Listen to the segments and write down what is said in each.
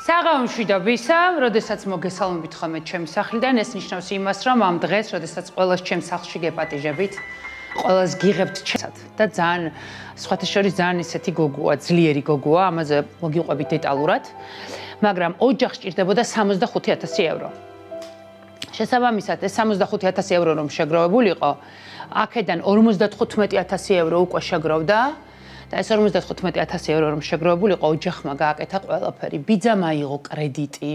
საღამომშვიდობისა, როდესაც მოგესალმებით ხოლმე ჩემი სახლიდან, ეს ნიშნავს იმას, რომ ამ დღეს, როდესაც ყველას ჩემ სახლში გეპატიჟებით, ყველას გიღებთ ჩემსად და ძალიან სხვათა შორის ძალიან ისეთი გოგოა, ძლიერი გოგოა, ამაზე მოგიყვებით დეტალურად, მაგრამ ოჯახს ჭირდებოდა 65,000 евро. შესაბამისად, ეს 65,000 евро რომ შეგროვებულიყო, აქედან 55,000 евро უკვე შეგროვდა. და ეს 55,000 евро რომ შეგროვებულიყო, ოჯახმა გააკეთა ყველაფერი. ბიძამ აიღო კრედიტი.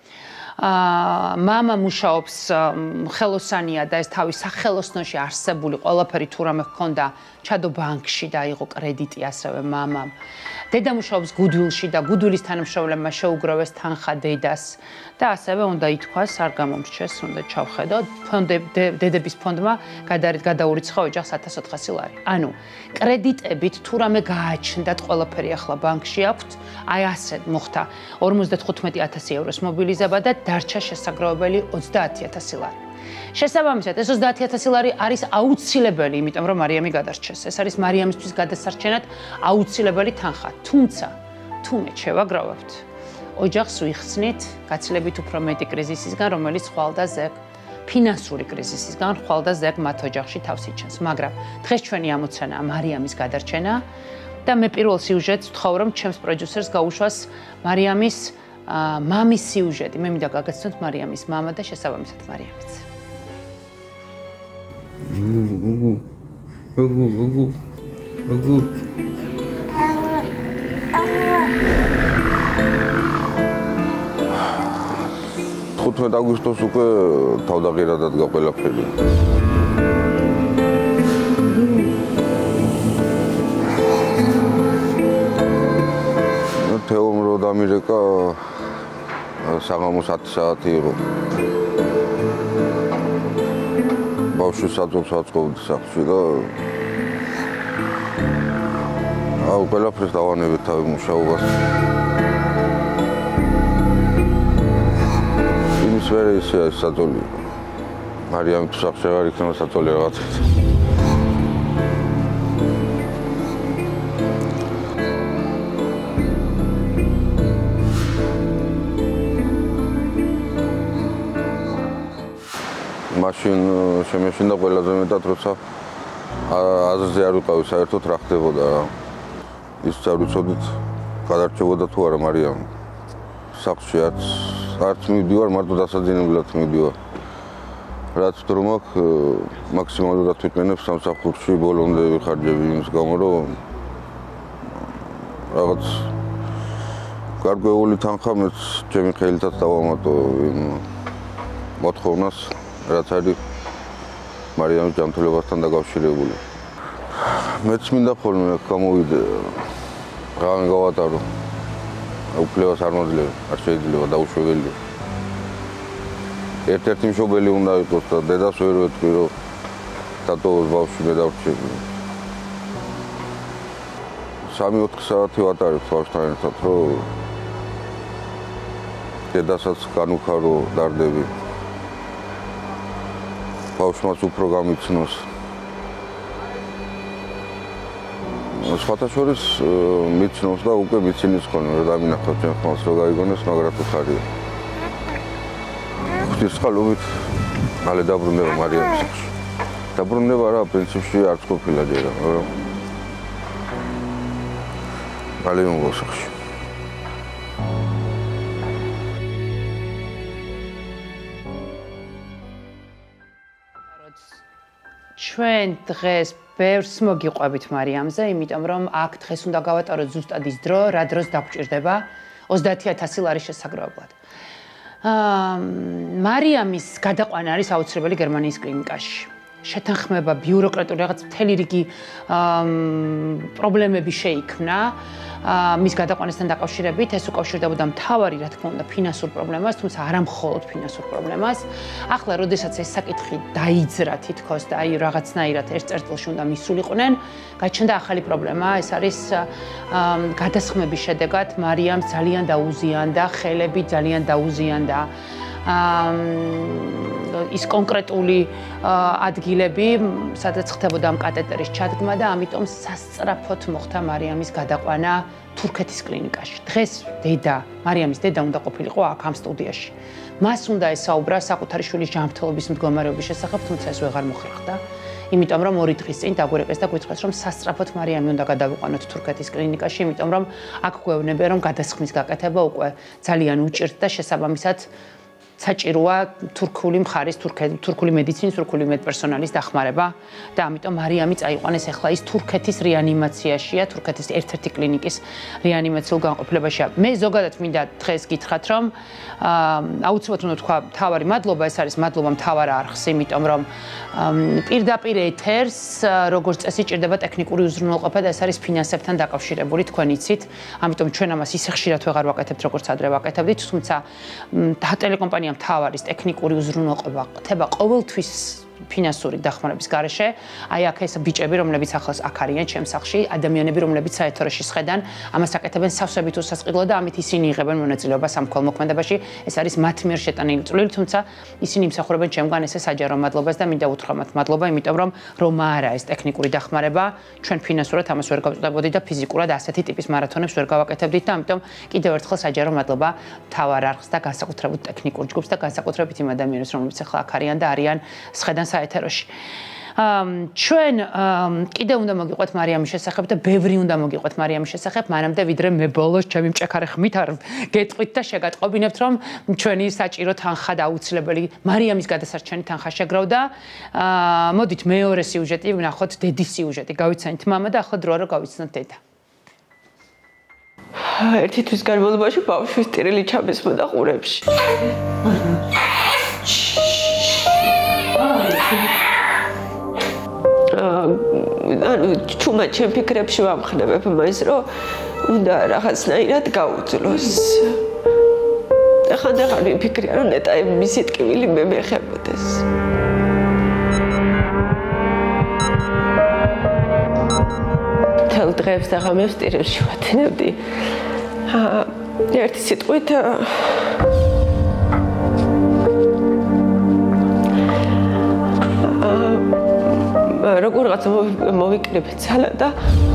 მამა მუშაობს ხელოსანია და ეს თავის სახელოსნოში არსებული ყველაფერი თუ რამე ჰქონდა, ჩადო ბანკში და აიღო კრედიტი ასევე მამამ. დედა მუშაობს გუდვილში და გუდვილის თანამშრომლებმა შეუგროვეს თანხა დედას და ასევე უნდა ითქვას, არ გამომრჩეს, უნდა ჩავხედოთ, დედების ფონდმა გადაურიცხა ოჯახს 1,400 ლარი. ანუ კრედიტებით თუ რამე გააჩნდათ ყველაფერი ახლა ბანკში აქვთ, აი ასე მოხდა 55,000 ევროს მობილიზება და დარჩა შესაგროვებელი 30,000 ლარი. შესაბამისად, ეს 30,000 ლარი არის აუცილებელი, იმიტომ რომ მარიამი გადარჩეს. ეს არის მარიამისთვის გადასარჩენად აუცილებელი თანხა. თუმცა, თუ მე შევაგროვებთ, ოჯახს ვიხსნით გაცილებით უფრო მეტი კრიზისისგან, რომელიც ხვალ და ზეგ ფინანსური კრიზისისგან ხვალ და ზეგ მათ ოჯახში თავს იჩენს. მაგრამ დღეს ჩვენი ამოცანაა მარიამის გადარჩენა და მე პირველ სიუჟეტს ვთხოვ, რომ ჩემს პროდიუსერს გაუშვას მარიამის მამის სიუჟეტი. მე მინდა გაგაცნოთ მარიამის მამა და შესაბამისად მარიამიც. აგვისტოს უკვე თავდაღირად ადგა ყველაფერი. თეომ რო დამირეკა საღამოს 10 საათი იყო. ბავშვი საძოვს აწყობდი სახლში და ყველაფერს დავანებეთ თავი მუშაობას. ვერე ისე საწოლი. მარიამი თუ სახში აღარ იქნება საწოლი რაღაცით. მაშინ შემეშინდა ყველაზე მეტად, როცა აზრზე არ ვიყავი საერთოდ რა ხდებოდა რა. ის არ ვიცოდით გადარჩებოდა თუ არა მარიამი. სახლში არც მივდივარ, მარტო დასაძინებლად მივდივარ. რაც რომ მაქსიმალურად ვიყენებ სამსახურში ბოლომდე ვიხარჯები იმის გამო, რომ რაღაც გარკვეული თანხა მეც ჩემი ხელითაც დავამატო იმ მოთხოვნას, რაც არის მარიამის ჯანმრთელობასთან დაკავშირებული. მეც მინდა ხოლმე აქ გამოვიდე, რამე გავატარო. უფლებას არ მოძლევ, არ შეიძლება დაუშვებელია. ერთ-ერთი მშობელი უნდა იყოს და დედას ვერ ვეთქვი, რომ დატოვოს ბავშვი მე დავრჩები. 3-4 საათი ვატარებ ბავშვთან ერთად, რომ დედასაც განუხარო დარდები. ბავშვმაც უფრო გამიცნოს. სხვათა შორის მიცნობს და უკვე მიცინის ხოლმე, რომ დამინახავს ჩემს ხმალს, რომ გაიგონოს, მაგრამ უხარია. ღვთის წყალობით მალე დაბრუნდება მარიამის სახლში. დაბრუნდება რა, პრინციპში არც ყოფილა ჯერ, მაგრამ მალე მომავალ სახლში. ჩვენ დღეს ბევრს მოგიყვებით მარიამზე, იმიტომ რომ აქ დღეს უნდა გავატაროთ ზუსტად ის დრო, რა დროს დაგჭირდება 30,000 ლარის შესაგროვებლად. მარიამის გადაყვანა არის აუცილებელი გერმანიის კლინიკაში. შეთანხმება, ბიუროკრატიული რაღაც მთელი რიგი პრობლემები შეიქმნა მის გადაყვანასთან დაკავშირებით. ეს უკავშირდებოდა მთავარი, რა თქმა უნდა, ფინანსურ პრობლემას, თუმცა არა მხოლოდ ფინანსურ პრობლემას. ახლა, როდესაც ეს საკითხი დაიძრა თითქოს და აი რაღაცნაირად ერთ წერტილში უნდა მისულიყვნენ, გაჩნდა ახალი პრობლემა. ეს არის გადასხმების შედეგად მარიამს ძალიან დაუზიანდა, ხელები ძალიან დაუზიანდა. ის კონკრეტული ადგილები, სადაც ხდებოდა ამ კათედრის ჩადგმა და ამიტომ სასწრაფოდ მოხდა მარიამის გადაყვანა თურქეთის კლინიკაში. დღეს მარიამის დედა უნდა ყოფილიყო აქ ამ სტუდიაში. მას უნდა ესაუბრა საკუთარი შვილის ჯანმრთელობის მდგომარეობის შესახებ, თუმცა ეს ვეღარ მოხერხდა. იმიტომ რომ 2 დღის წინ დაგვირეკეს და გვიწყეს რომ სასწრაფოდ მარიამი უნდა გადავიყვანოთ თურქეთის კლინიკაში, იმიტომ რომ აქ გვეუბნებიან რომ გადასხმის გაკეთება უკვე ძალიან უჭირთ და შესაბამისად საჭიროა თურქული მხარის, თურქული მედიცინის, თურქული მედპერსონალის დახმარება და ამიტომ მარიამი წაიყვანეს ახლა ის თურქეთის რეანიმაციაშია, თურქეთის ერთ-ერთი კლინიკის რეანიმაციულ განყოფილებაშია. მე ზოგადად მინდა დღეს გითხრათ რომ აუცილებლად უნდა თქვა მთავარი მადლობა, ეს არის მადლობა მთავარ არხს, იმიტომ რომ პირდაპირ ეთერს როგორც წესი ჭირდება ტექნიკური უზრუნველყოფა და ეს არის ფინანსებთან დაკავშირებული, თქვენ იცით, ამიტომ ჩვენ ამას ისე ხშირად ვეღარ ვაკეთებთ, როგორც ადრე ვაკეთებდით, თუმცა ტელეკომპანია მთავარის ტექნიკური უზრუნველყოფა ხდება ყოველთვის ფინანსური დახმარების გარეშე. აი აქ ეს ბიჭები, რომლებიც ახლოს აქ არიან ჩემს სახლში, ადამიანები, რომლებიც საეთეროში სხედან, ამას აკეთებენ სავსებით უსასყიდლო და ამით ისინი იღებენ მონაწილეობას ამ ქველმოქმედებაში. ეს არის მათ მიერ შეტანილი წვლილი, თუმცა ისინი იმსახურებენ ჩემგან ესე საჯარო მადლობას და მინდა უთხრა მათ მადლობა, იმიტომ რომ არა ეს ტექნიკური დახმარება, ჩვენ ფინანსურად ამას ვერ გავწყვეტებოდით და ფიზიკურად ასეთი ტიპის მარათონებს ვერ გავაკეთებდით და ამიტომ კიდევ ერთხელ საჯარო მადლობა მთავარ არხს და განსაკუთრებულ ტექნიკურ ჯგუფს და განსაკუთრებით იმ ადამიანებს, რომლებიც ახლა აქ არიან და არიან სხედან საეთეროში. ჩვენ კიდე უნდა მოგიყვეთ მარიამის შესახებ და ბევრი უნდა მოგიყვეთ მარიამის შესახებ, მანამდე ვიდრე მე ბოლოს ჩემი მჭექარე ხმით არ გეტყვით და შეგატყობინებთ, რომ ჩვენი საჭირო თანხა და აუცილებელი მარიამის გადასარჩენი თანხა შეგროვდა. მოდით მეორე სიუჟეტი ვნახოთ, დედის სიუჟეტი. გავიცანით მამა და ახლა დროა რომ გავიცნოთ დედა. ერთი თვის განმავლობაში ბავშვის ტირილი ჩამესმოდა ყურებში. ჩუმა ჩემ ფიქრებში ვამხნევებ მას, რომ უნდა რაღაცნაირად გაუძლოს. ხანდახან ვიფიქრია, რომ ნეტა მისი ტკივილი მე მეხებოდეს. თელ დღეებს და ღამეებს ტირილში ვათინებდი. ერთი სიტყვით როგორღაც მოვიკრიბე ძალა და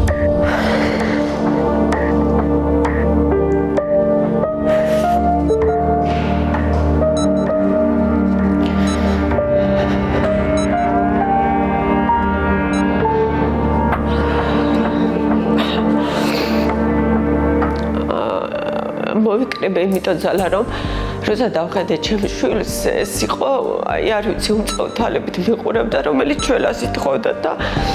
მოვიკრიბე იმიტომ ძალა რომ როცა დავხედე ჩემს შვილს ეს იყო აი არ ვიცი უმწოთალებით მიყურებდა რომელიც ჩვენას ითხოვდა და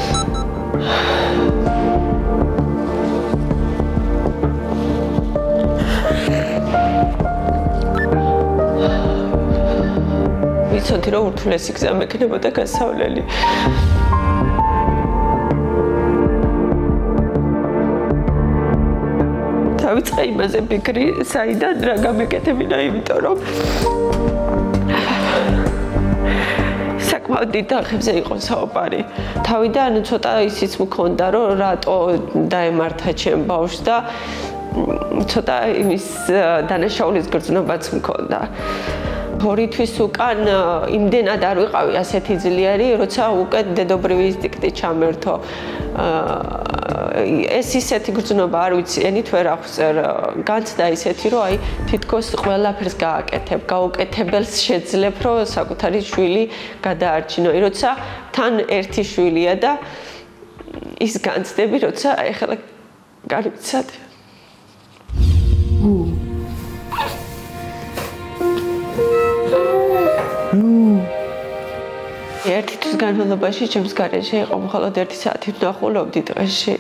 ვიცოდი რომ ურთულესი გზა მექნებოდა გასავლელი დავიწყე იმაზე ფიქრი, საიდან რა გამეკეთებინა, იმიტომ რომ საკმაოდ დიდ თანხებზე იყო საუბარი. თავიდან ცოტა ისიც მქონდა, რომ რატო დაემართა ჩემ ბავშვს და ცოტა იმის დანაშაულის გრძნობაც მქონდა. 2 თვის უკან იმდენად არ ვიყავი ასეთი ძლიერი, როცა უკვე დედობრივი ინსტინქტი ჩამერთო. ეს ისეთი გრძნობა არ ვიცი, ენით ვერ აღწერ. განცდა ისეთი, რომ აი თითქოს ყველაფერს გააკეთებ, გაუკეთებელს შეძლებ, რომ საკუთარი შვილი გადაარჩინო. როცა თან ერთი შვილია და ის განცდები, როცა ეხლა გარიცად. ერთი თვის განმავლობაში ჩემს გარეშე იყო მხოლოდ 1 საათი ვნახულობდი დღეში.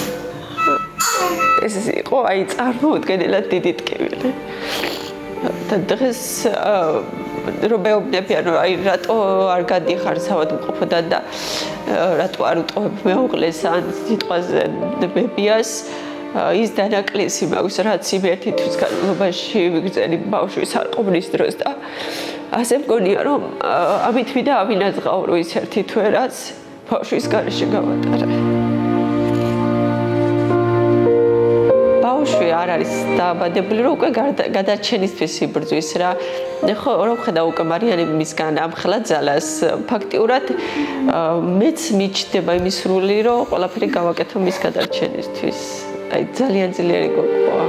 ეს იყო აი წარმოუდგენელად დიდი ტკივილი. და დღეს რომ მეუბნებიან რომ აი რატო არ გადიხარ საავადმყოფოდან და რატო არ უტოვებ მეუღლეს ან სიტყვაზე ბებიას ის დანაკლისი მაქვს რაც იმ 1 თვის განმავლობაში ვიგრძენი ბავშვის არყობნის დროს და ასე მგონია რომ ამით ვიდა ავინაძღაურო ის 1 თვე რაც ბავშვის გარეშე გავატარე. ბავშვი არ არის დაავადებული, რომ უკვე გადარჩენისთვის იბრძვის რა. ხო, რა ვხედავ უკვე მარიანი მისგან ამხელა ძალას. ფაქტიურად მეც მიჩნდება იმის სრული, რომ ყველაფერი გავაკეთო მის გადარჩენისთვის. აი ძალიან ძლიერი გოგოა.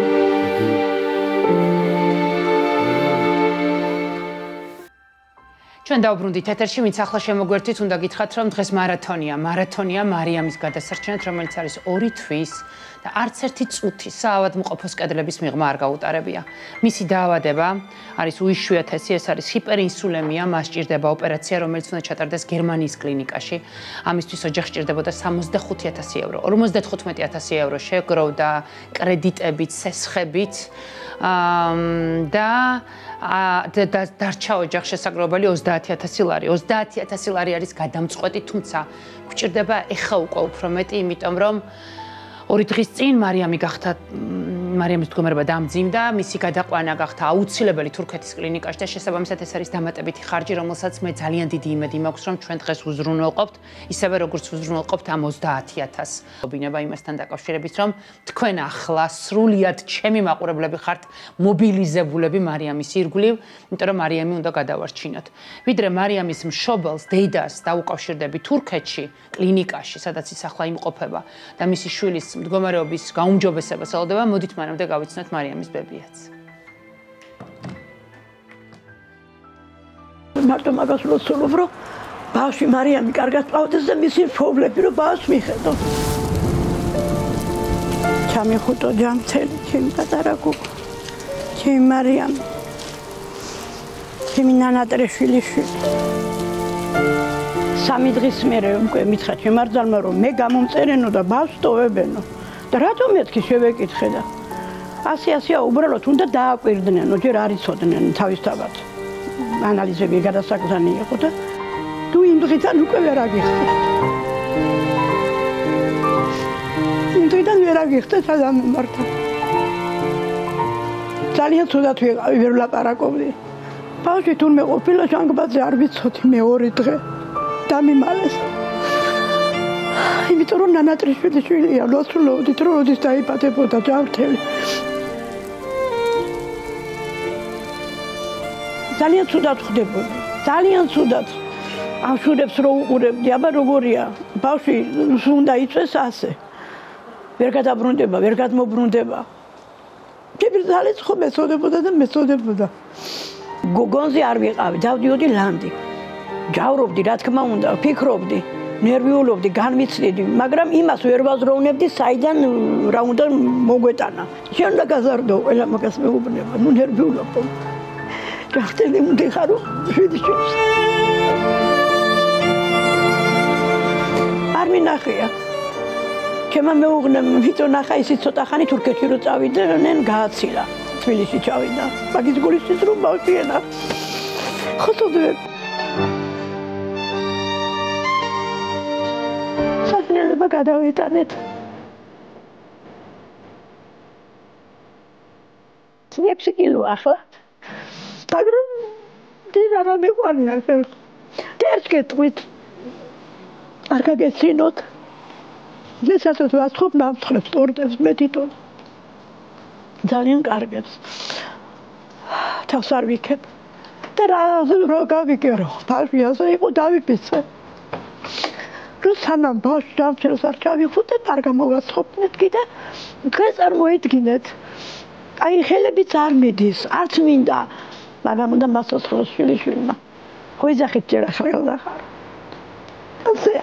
ჩვენ დავბრუნდით ეთერში, ვინც ახლა შემოგვერთვით, უნდა გითხრათ, რომ დღეს მარათონია მარიამის გადასარჩენად, რომელიც არის 2 თვის და არც ერთი წუთი საავადმყოფოს კედლების მიღმა არ გაუტარებია. მისი დაავადება არის უიშვიათესი, ეს არის ჰიპერინსულემია, მას სჭირდება ოპერაცია, რომელიც უნდა ჩატარდეს გერმანიის კლინიკაში. ამისთვის ოჯახს სჭირდებოდა 65,000 евро. 55,000 евро შეგროვდა კრედიტებით, სესხებით და დარჩა ოჯახ შესაძლებელი 30,000 ლარი. 30,000 ლარი არის გადამწყვეტი, თუმცა გვჭირდება ეხა უკვე უფრო მეტი, იმიტომ რომ 2 დღის წინ მარიამის მდგომარეობა დამძიმდა, მისი გადაყვანა გახდა აუცილებელი თურქეთის კლინიკაში და შესაბამისად ეს არის დამატებითი ხარჯი, რომელსაც მე ძალიან დიდი იმედი მაქვს, რომ ჩვენ დღეს უზრუნველყოფთ, ისევე როგორც უზრუნველყოფთ ამ 30,000. მობინება იმასთან დაკავშირებით, რომ თქვენ ახლა სრულიად ჩემი მაყურებლები ხართ მობილიზებულები მარიამის ირგვლივ, იმიტომ რომ მარიამი უნდა გადავარჩინოთ. ვიდრე მარიამის მშობელს, დედას დაუკავშირდები თურქეთში, კლინიკაში, სადაც ის ახლა იმყოფება და მისი შვილის მდგომარეობის გაუმჯობესებას ელოდება, მოდით მანამდე გავიცნოთ მარიამის ბებიაც. მარტო მაგას ვსულობ, რომ ბავშვი მარიამი კარგად პავდეს და მისი მშობლები რომ ბავშვს მიხედო. ჩამიხუტო ჯამთელი, ჩემი პატარა გოგო, ჩემი მარიამი, ჩემი ნანატრეშვილი. 3 დღის მერე უკვე მითხრა ჩემ არძალმა, რომ მე გამომწერენო და ბავშვს ტოვებენო. და რატომ მეთქი შევეკითხე და 100-100 უბრალოდ უნდა დააკვირდნენო, ჯერ არ იცოდნენ თავისთავად. ანალიზები გადასაგზანი იყო და თუ იმ დღიდან უკვე ვერ აგიხსნით. იმ დღიდან ვერ აგიხსნით ადამიანთან. ძალიან ცუდად ვერ ვლაპარაკობდი. ბავშვი თურმე ყოფილა ჟანგბადზე არ ვიცოდი მე 2 დღე. დამიმალეს. იმიტომ რომ ნანატრიშვილი შვილია, ლოცულობდით, რომ როდის დაიბადებოდა ჯანმრთელი. ძალიან ცუდად ხდებოდა. ძალიან ცუდად. ამ შურებს რო უყურებდი, აბა როგორია? ბავშვი უნდა იწვეს ასე. ვერ გადაბრუნდება, ვერ გადმობრუნდება. კიბრძალიც ხო მეწოდებოდა და მეწოდებოდა. გოგონზე არ ვიყავი, დავდიოდი ლანდი. ჯავრობდი, რა თქმა უნდა, ფიქრობდი, ნერვიულობდი, განვიცდიდი, მაგრამ იმას ვერ ვაზროვნებდი, საიდან რა უნდა მოგვეტანა. შენ უნდა გაზარდო, ყველა მაგას მეუბნება, ნუ ნერვიულობ. ჯახტელი მდიხარო, შვიდიშვილს. არ მინახია. ჩემმა მეუღნა, ვიწო ნახა ისი ცოტა ხანი თურქეთში რო წავიდნენ, გააცილა. თბილისში ჩავიდა. მაგის გულისთვის რომ ბავშვიენა. ხოთოდებ საქმეება გადავიტანეთ. 6 კილო ახლა. მაგრამ დინა რა მეყვანია ხელ. ერთ კეთვით არ გაგეცინოთ. შესაძლოა ვასხობ ნამსხლებს ტორტებს მე თვითონ. ძალიან კარგებს. თავს არ ვიქებ. და რა გავიგერო, ბავშვი ასე იყო დავიფიცე. რომ სანამ ბავშვს ჯანმრთელს არ ჩავიხუტეთ, არ გამოვასხობთ კიდე, დღეს წარმოიდგინეთ. აი ხელებიც არ მიდის, არც მინდა, მაგრამ უნდა მასოცხლოს შვილიშვილმა. ხო იძახით ჯერ ახლა ხარ. ასე.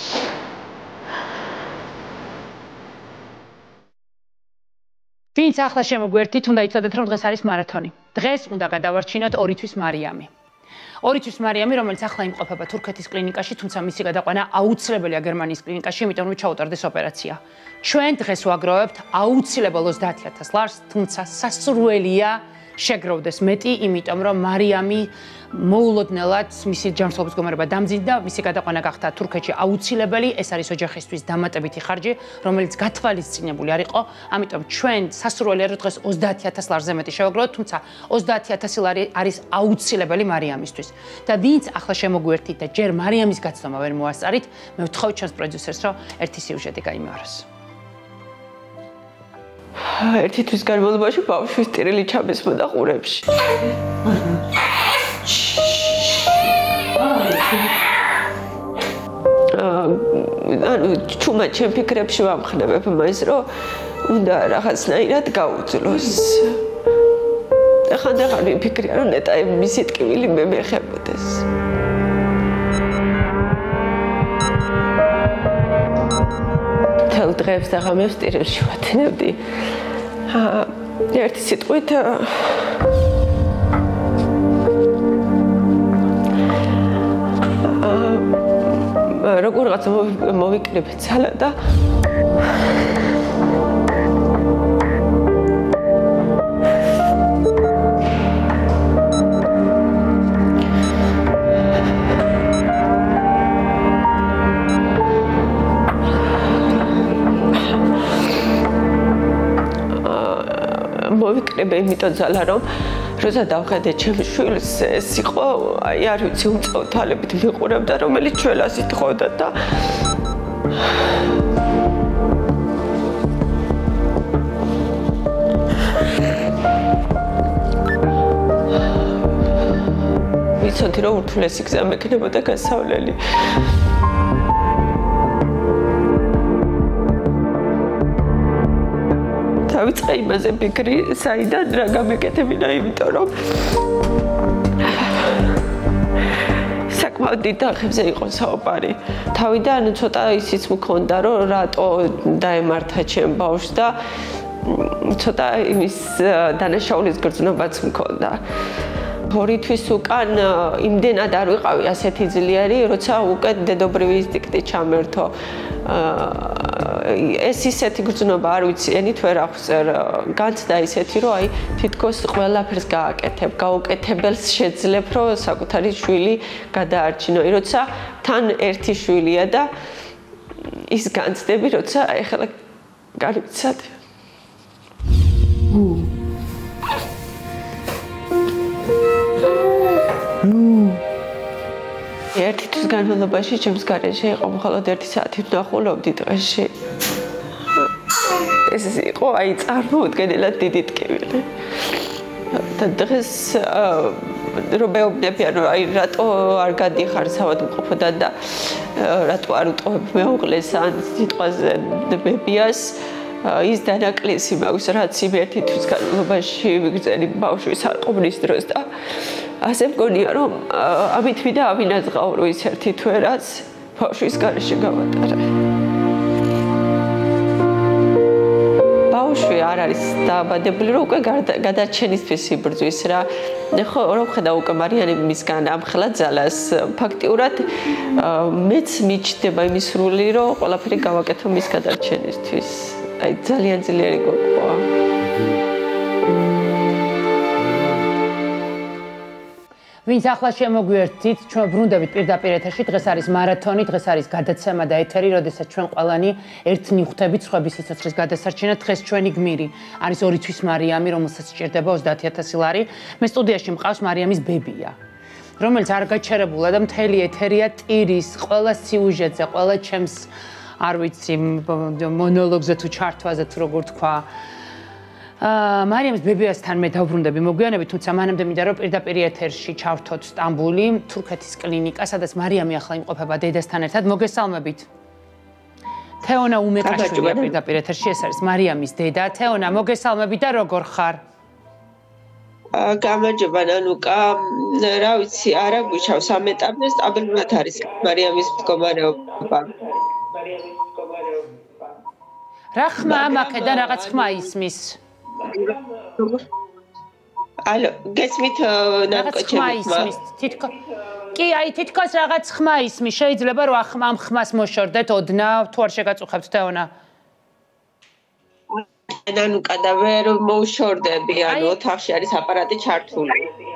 ვინც ახლა შემოგვერთით, უნდა იცოდეთ, რომ დღეს არის მარათონი. დღეს უნდა გადავარჩინოთ 2 თვის მარიამი. 2 თვის მარიამი, რომელიც ახლა იმყოფება თურქეთის კლინიკაში, თუმცა მისი გადაყვანა აუცილებელია გერმანიის კლინიკაში, იმიტომ რომ ჩაუტარდეს ოპერაცია. ჩვენ დღეს ვაგროვებთ აუცილებელ 30,000 ლარს, თუმცა სასურველია შეგროვდეს მეტი, იმიტომ რომ მარიამი მოულოდნელად მისი ჯანმრთელობის მდგომარეობა დამძიმდა, მისი გადაყვანა გახდა თურქეთში აუცილებელი, ეს არის ოჯახისთვის დამატებითი ხარჯი, რომელიც გათვალისწინებული არ იყო, ამიტომ ჩვენ სასურველია რომ დღეს 30,000 ლარზე მეტი შევაგროვოთ, თუმცა 30,000 ლარი არის აუცილებელი მარიამისთვის. და ვინც ახლა შემოგვერთით და ჯერ მარიამის გაცნობა ვერ მოასწარით, მე ვთხოვთ ჩვენს პროდიუსერს, რომ ერთი სიუჟეტი გაიმეოროს. ერთი თვის განმავლობაში ბავშვის ტირილი ჩამესმოდა ყურებში. ანუ ჩუმა ჩემ ფიქრებში ვამხნევებ მას, რომ უნდა რაღაცნაირად გაუძლოს. ხანდახან ვიფიქრია, რომ ნეტა მისი ტკივილი მე მეხებოდეს. თელ დღეებს და ღამებს ტირილში ვათინებდი. ერთი სიტყვით როგორღაც მოვიკრიბე ძალა და მოვიკრიბე იმიტომ ძალა რომ როცა დავხედე ჩემს შვილს ეს იყო აი არ ვიცი უმწვავ თვალებით მიყურებდა რომელიც ჩვენას ითხოვდა და ვიცოდი რომ ურთულესი გზა მექნებოდა გასავლელი დავიწყე იმაზე ფიქრი, საიდან რა გამეკეთებინა, იმიტომ რომ საკმაოდ დიდ დახებზე იყო საუბარი. თავიდან ცოტა ისიც მქონდა, რომ რატო დაემართა ჩემ ბავშვს და ცოტა იმის დანაშაულის გრძნობაც მქონდა. 2 თვის უკან იმდენად არ ვიყავი ასეთი ძლიერი, როცა უკვე დედობრივი ინსტინქტი ჩამერთო. ეს ისეთი გრძნობა არ ვიცი, ენით ვერ აღწერ. განცდა ისეთი, რომ აი თითქოს ყველაფერს გააკეთებ, გაუკეთებელს შეძლებ, რომ საკუთარი შვილი გადაარჩინო. როცა თან ერთი შვილია და ის განცდები, როცა აი ახლა გავიცადე. ერთი თვის განმავლობაში ჩემს გარეშე იყო მხოლოდ 1 საათი ვნახულობდი დღეში. ეს იყო აი წარმოუდგენელად დიდი ტკივილი. და დღეს რომ მეუბნებიან რომ აი რატო არ გადიხარ საავადმყოფოდან და რატო არ უტყობ მეუღლეს ან სიტყვაზე ბებიას ის დანაკლისი მაქვს რაც იმ 1 თვის განმავლობაში ვიგრძელი ბავშვის არყობნის დროს და ასე მგონია რომ ამით ვიდა ავინაძღაურო ის 1 თვე რაც ბავშვის გარეშე გავატარე. ბავშვი არ არის დაავადებული რომ უკვე გადარჩენისთვის იბრძვის რა. ხო რომ ხედავ უკვე მარიანე მისგან ამხელა ძალას ფაქტიურად მეც მიჩნდება იმის სრული რომ ყველაფერი გავაკეთო მის გადარჩენისთვის. აი ძალიან ძლიერი გოგოა. ვინც ახლა შემოგვიერთით, ჩვენ ბრუნდებით პირდაპირ ეთერში. დღეს არის მარათონი, დღეს არის გადაცემა და ეთერი, როდესაც ჩვენ ყველანი ერთ ნიხვდებით სხვების სიცოცხლის გადასარჩენად. დღეს ჩვენი გმირი არის 2 თვის მარიამი, რომელსაც სჭირდება 30,000 ლარი. მე სტუდიაში მყავს მარიამის ბებია, რომელიც არ გაჩერებულა და მთელი ეთერია ტირის ყველა სიუჟეტზე, ყველა ჩემს არ ვიცი მონოლოგზე თუ ჩართვაზე თუ როგორ თქვა. მარიამის ბებიასთან მე დავბრუნდები მოგვიანებით, თუმცა მანამდე მინდა რომ პირდაპირ ეთერში ჩავრთოთ სტამბული, თურქეთის კლინიკა, სადაც მარიამი ახლა იმყოფება დედასთან ერთად. მოგესალმებით. თეონა უმეყაშვილია პირდაპირ ეთერში, ეს არის მარიამის დედა. თეონა, მოგესალმებით და როგორ ხარ? გამარჯობა ნანუკა, რა ვიცი, არა გვიჩავს ამ ეტაპზე, სტაბილურად არის მარიამის მდგომარეობა. რა ხმა ამაკედა რაღაც ხმა ისმის? ალო, გესმით ნანუკა ჩემი ხმა? კი, აი თითქოს რაღაც ხმა ისმის, შეიძლება რომ ამ ხმას მოშორდეთ ოდნა, თუ არ შეგაწუხებთ თეონა? ნანუკა და ვერ მოუშორდები, ანუ ოთახში არის აპარატი ჩართული.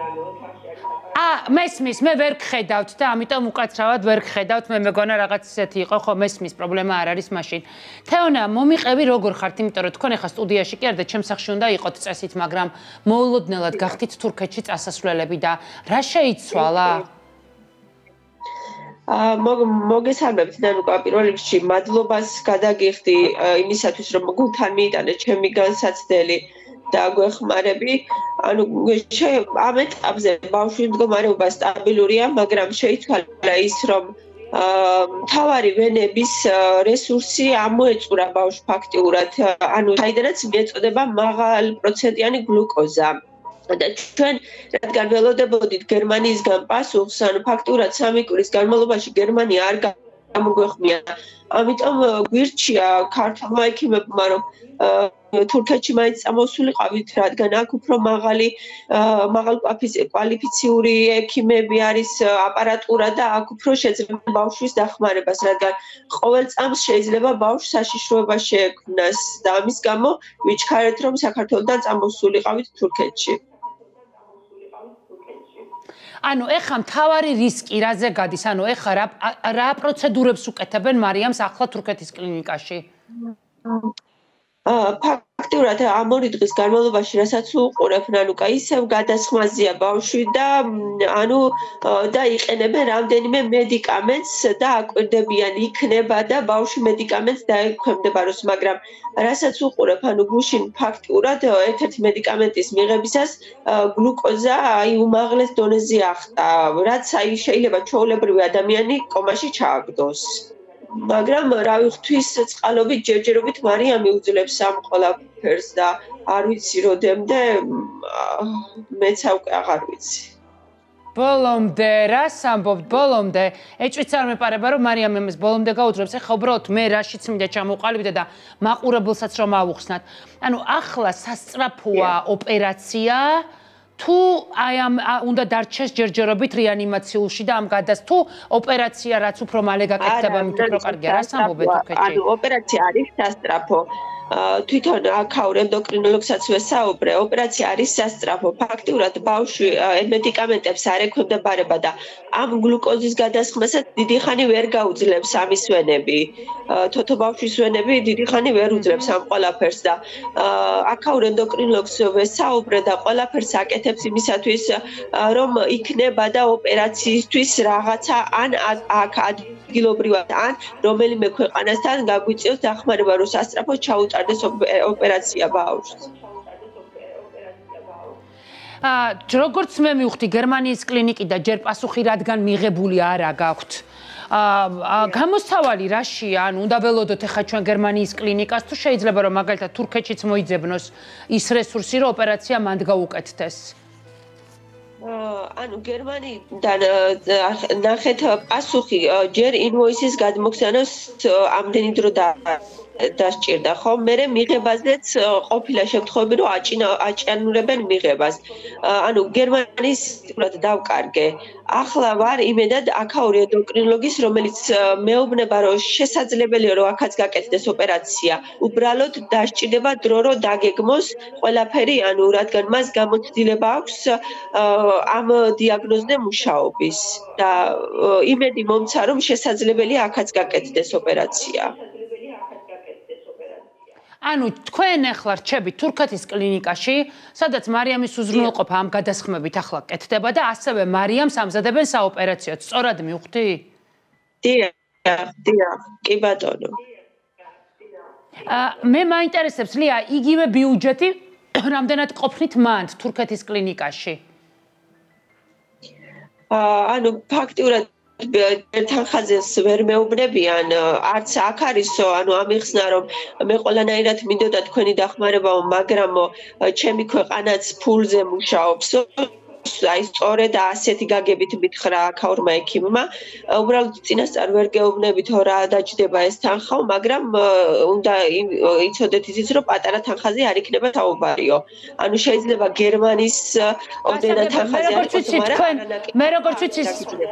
მესმის, მე ვერ გხედავთ და ამიტომ უკაცრავად ვერ გხედავთ, მე მეგონა რაღაც ისეთი იყო, ხო, მესმის, პრობლემა არ არის მაშინ. თეონა, მომიყევი როგორ ხართ, იმიტომ რომ თქვენ ახლა სტუდიაში კი არ და ჩემს სახში უნდა იყოთ წესით, მაგრამ მოულოდნელად გახდით თურქეთში წასასვლელები და რა შეიცვალა? მოგესალმებით ნანუკა პირველ რიგში მადლობას გადაგიხდი იმისათვის რომ გულთან მიიტანე ჩემი განსაცდელი და გვეხმარები ანუ ამ ეტაპზე ბავშვის მდგომარეობა სტაბილურია მაგრამ შეიცვალა ის რომ მთავარი ვენების რესურსი ამოეწურა ბავშვს ფაქტიურად ანუ საიდანაც მიეწოდება მაღალპროცენტიანი გლუკოზა და ჩვენ რადგან ველოდებოდით გერმანიისგან პასუხს, ანუ ფაქტურად 3 კვირის განმავლობაში გერმანია არ გამოგვეხმია. ამიტომ გვირჩია ქართულმა ექიმებმა, რომ თურქეთში მაინც წამოსულიყავით, რადგან აქ უფრო მაღალი კვალიფიციური ექიმები არის, აპარატურა და აქ უფრო შეძლებენ ბავშვის დახმარებას, რადგან ყოველ წამს შეიძლება ბავშვს საშიშროება შეექმნას და ამის გამო ვიჩქარეთ, რომ საქართველოდან წამოსულიყავით თურქეთში. ანუ ეხა მთავარი რისკი რაზე გადის? ანუ ეხა რა პროცედურებს უკეთებენ მარიამს ახლა თურქეთის კლინიკაში? ფაქტიურად ამ 2 დღის განმავლობაში რასაც უყურებ ნანუკა ისევ გადასხმაზია ბავშვი და ანუ და იყენებენ რამდენიმე მედიკამენტს და აკვირდებიან იქნება და ბავშვი მედიკამენტს დაექვემდებაროს მაგრამ რასაც უყურებ ანუ გუშინ ფაქტიურად ერთ-ერთი მედიკამენტის მიღებისას გლუკოზა აი უმაღლეს დონეზე ახტა რაც აი შეიძლება ჩვეულებრივი ადამიანი კომაში ჩააგდოს მაგრამ რავი ღვთის წყალობით ჯერჯერობით მარიამი უძლებს ამ ყველაფერს და არ ვიცი როდემდე მეც უკვე აღარ ვიცი ბოლომდე რას ამბობთ ბოლომდე ეჭვიც არ მეპარება რომ მარიამი ამას ბოლომდე გაუძლებს ეხა უბრალოდ მე რაშიც მინდა ჩამოყალიბდე და მაყურებელსაც რომ ავუხსნათ ანუ ახლა სასწრაფოა ოპერაცია თუ აი ამ უნდა დარჩეს ჯერჯერობით რეანიმაციულში და ამ გადას თუ ოპერაცია რაც უფრო მალე გაკეთდება მით უფრო კარგია რას ამბობთ თურქეთში ანუ ოპერაცია არის სასწრაფო თვითონ აქაურ ენდოკრინოლოგსაც ვესაუბრე ოპერაცია არის სასწრაფო ფაქტიურად ბავშვი მედიკამენტებს არ ექვემდებარება და ამ გლუკოზის გადასხმასაც დიდი ხანი ვერ გაუძლებს ამის ვენები თოთო ბავშვის ვენები დიდი ხანი ვერ უძლებს ამ ყველაფერს და აქაურ ენდოკრინოლოგს ვესაუბრე და ყველაფერს აკეთებს იმისათვის რომ იქნება და ოპერაციისთვის რაღაცა ან აქ ადგილობრივად ან რომელიმე ქვეყანასთან გაგვიწევს დახმარება რომ სასწრაფოდ ჩაუტარდეს ოპერაცია ბავშვს. როგორც მე მივხვდი გერმანიის კლინიკიდან ჯერ პასუხი რადგან მიღებული არა გაქვთ. გამოსავალი რაშია? ანუ უნდა ველოდოთ ახლა ჩვენ გერმანიის კლინიკას თუ შეიძლება რომ მაგალითად თურქეთშიც მოიძებნოს ის რესურსი რომ ოპერაცია მანდ გაუკეთდეს. ანუ გერმანიიდან ნახეთ პასუხი ჯერ ინვოისის გადმოგზავნას ამდენი დრო დასჭირდა ხო მე მიღებაზეც ყოფილა შემთხვევები რომ აჭიანურებენ მიღებას ანუ გერმანიისურად დავკარგე ახლა ვარ იმედად აქაური ენდოკრინოლოგის რომელიც მეუბნება რომ შესაძლებელია რომ აქაც გაკეთდეს ოპერაცია უბრალოდ დასჭირდება დრო რომ დაგეგმოს ყველაფერი ანუ რადგან მას გამოცდილება აქვს ამ დიაგნოზზე მუშაობის და იმედი მომცა რომ შესაძლებელია აქაც გაკეთდეს ოპერაცია ანუ თქვენ ახლა რჩებით თურქეთის კლინიკაში, სადაც მარიამის უზრუნველყოფა ამ გადასხმებით ახლა კეთდება და ასევე მარიამს ამზადებენ საოპერაციოდ. სწორად მივხვდი? დიახ, კი ბატონო. მე მაინტერესებს ლია, იგივე ბიუჯეტი რამდენად ყოფნით მანდ თურქეთის კლინიკაში? ანუ ფაქტიურად ერთთან ხაზს ვერ მეუბნებიან არც აქ არისო ანუ ამიხსნა რომ მე ყველანაირად მინდოდა თქვენი დახმარებაო მაგრამ ჩემი ქვეყანაც ფულზე მუშაობს აი სწორედ ასეთი გაგებით მითხრა აქაურმა ექიმმა უბრალოდ წინასწარ ვერ გეუბნებით რა დაჯდება ეს თანხაო მაგრამ უნდა იცოდეთ ისიც რომ პატარა თანხაზე არ იქნება საუბარიო ანუ შეიძლება გერმანიის ოდენა თანხაზე არ იყოს მაგრამ მე როგორც ვიცი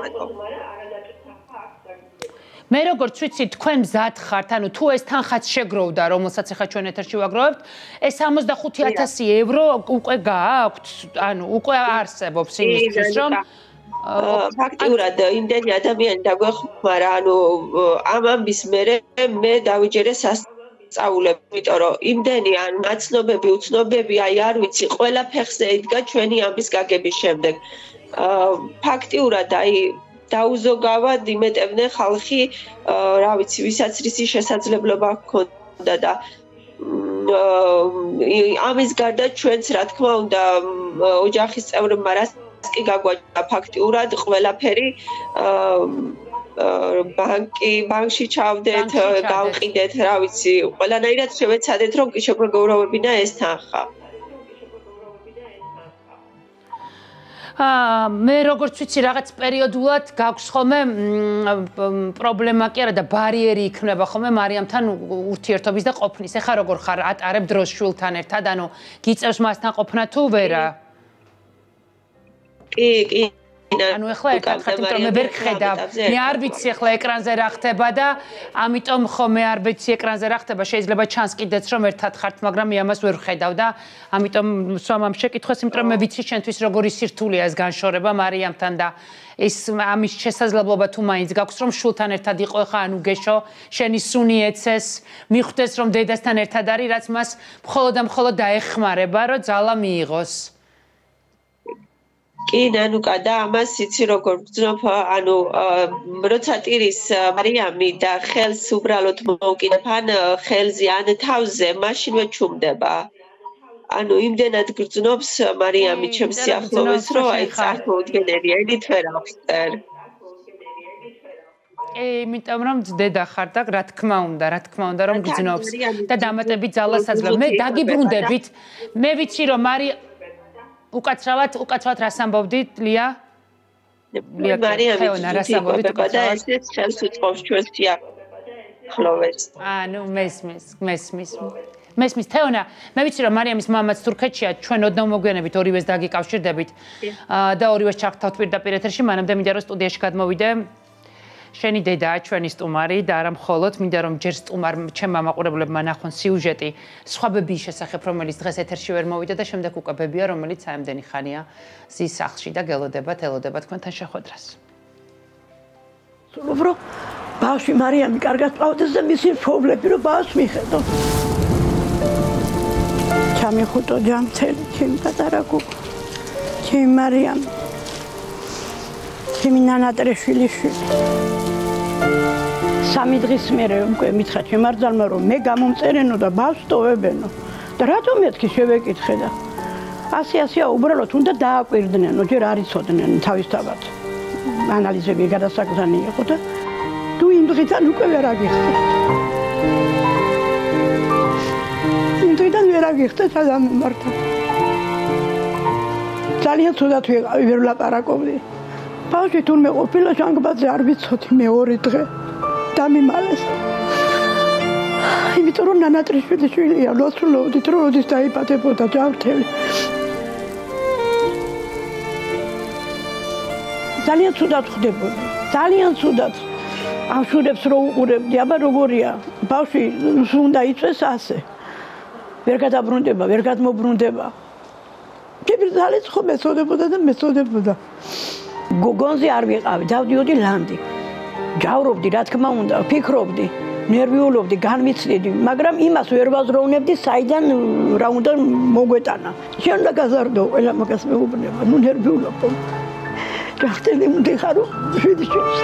მე როგორც ვიცი თქვენ მზად ხართ ანუ თუ ეს თანხაც შეგროვდა რომელსაც ახლა ჩვენ ეთერში ვაგროვებთ ეს 65000 евро უკვე გააქვთ ანუ უკვე არსებობს იმისთვის რომ ფაქტიურად იმდენი ადამიანი დაგვეხმარა ანუ ამ ამბის მერე მე დავიჯერე სწავლები, იმიტომ რომ იმდენი ან მაცნობები, უცნობები, აი არ ვიცი, ყველა ფეხზე იდგა ჩვენი ამბის გაგების შემდეგ. ფაქტიურად აი დაუზოგავად იმეტებდნენ ხალხი, რა ვიცი, ვისაც რისი შესაძლებლობა ჰქონდა და ამის გარდა ჩვენც რა თქმა უნდა ოჯახის წევრებმა რაც კი გაგვაჭირა ფაქტიურად ყველაფერი ბანკში ჩავდეთ, გავყიდეთ, რა ვიცი, ყველანაირად შევეცადეთ, რომ შეგვეგობრებინა ეს თანხა. მე როგორც ვიცი, რაღაც პერიოდულად გაქვს ხოლმე პრობლემა კი არა და ბარიერი იქნება ხოლმე მარიამთან ურთიერთობის და ყოფნის. ეხლა როგორ ხარ, ატარებ დროს შვილთან ერთად, ანუ გიწევს მასთან ყოფნა თუ ვერა? კი. ანუ ეხლა ერთხელ იმიტომ მე ვერ ხედავ. მე არ ვიცი ეხლა ეკრანზე რა ხდება და ამიტომ ხომ მე არ ვიცი ეკრანზე რა ხდება. შეიძლება ჩანს კიდეც რომ ერთად ხართ, მაგრამ მე ამას ვერ ხედავ და ამიტომ სვამ ამ შეკითხვას, იმიტომ მე ვიცი შენთვის როგორი სირთულეა ეს განშორება მარიამთან და ეს ამის შესაძლებლობა თუ მაინც გაქვს რომ შულთან ერთად იყო ეხლა ანუ გეშო, შენი სუნი ეცეს, მიხვდეს რომ დედასთან ერთად არის, რაც მას მხოლოდ და მხოლოდ დაეხმარება, რომ ძალა მიიღოს. კი, ნანუკა და ამას იცი როგორ ვგრძნობ, ანუ როცა ტირის მარიამი და ხელს უბრალოდ მოვკიდებ ან ხელზე ან თავზე, მაშინვე ჩუმდება. ანუ იმდენად გრძნობს მარიამი ჩემს სიახლოვეს, რომ აი წარმოუდგენელია, ედით ვერ აღწერ. იმიტომ რომ დედა ხარ და რა თქმა უნდა რომ გრძნობს და დამატებით ძალას აძლევს. მე დაგიბრუნდებით. მე ვიცი რომ უკაცრავად რას ამბობდით ლია? მარიამი რას ამბობდით და ესეც ხელს უწყობს ჩვენს სიახლოვეს. ანუ მესმის თეონა, მე ვიცი რომ მარიამის მამაც თურქეთშია, ჩვენ ოდნავ მოგვიანებით ორივეს დაგიკავშირდებით და ორივეს ჩავხთავთ პირდაპირ ეთერში, მანამდე მინდა რომ სტუდიაში გადმოვიდე. შენი დედაა ჩვენი სტუმარი და არა მხოლოდ, მინდა რომ ჯერ სტუმარ ჩემმა მაყურებლებმა ნახონ სიუჟეტი სხვა ბებიის შესახებ, რომელიც დღეს ეთერში ვერ მოვიდა და შემდეგ უკვე ბებია, რომელიც საამდენი ხანია ზის სახლში და ელოდება თქვენთან შეხვედრას. სულ უფრო ბავშვი მარიამი კარგად პავდეს და მისი მშობლები რომ ბავშვს მიხედო. ჩამიხუტო ჯამთელი, ჩემი პატარა გოგო, ჩემი მარიამი, ჩემი ნანატრეშვილი. 3 დღის მერე უკვე მითხრა ჩემარძალმა რომ მე გამომწერენო და ბავშვს ტოვებენო და რატომ მეთქი შევეკითხე და ასე უბრალოდ უნდა დააკვირდნენო, ჯერ არ იცოდნენ თავისთავად ანალიზები გადასაგზანი იყო და თუ იმ დღიდან უკვე ვერ აგიხსნით. იმ დღიდან ვერ აგიხსნით ადამიანმართა. ძალიან ცუდად ვერ ვლაპარაკობდი. ბავშვი თურმე ყოფილა ჟანგბადზე არ ვიცოდი მეორე დღე დამიმალეს. იმიტომ რომ ნანატრიშვილი შვილია, ლოცულობდით რომ როდის დაიბადებოდა ჯანმრთელი. ძალიან ცუდად ხდებოდა. ძალიან ცუდად. ამ შვილებს რო უყურებდი, აბა როგორია? ბავშვი უნდა იწვეს ასე. ვერ გადაბრუნდება, ვერ გადმობრუნდება. კიბრძალიც ხო მეწოდებოდა და მეწოდებოდა. გოგონზე არ ვიყავი, დავდიოდი ლანდი. ჯავრობდი, რა თქმა უნდა, ფიქრობდი, ნერვიულობდი, განვიცდიდი, მაგრამ იმას ვერ ვაზროვნებდი, საიდან რა უნდა მოგვეტანა. შენ უნდა გაზარდო, ყველა მაგას მეუბნება, ნუ ნერვიულობ. ჯანმრთელი უნდა ხარო, შვიდიშვილს.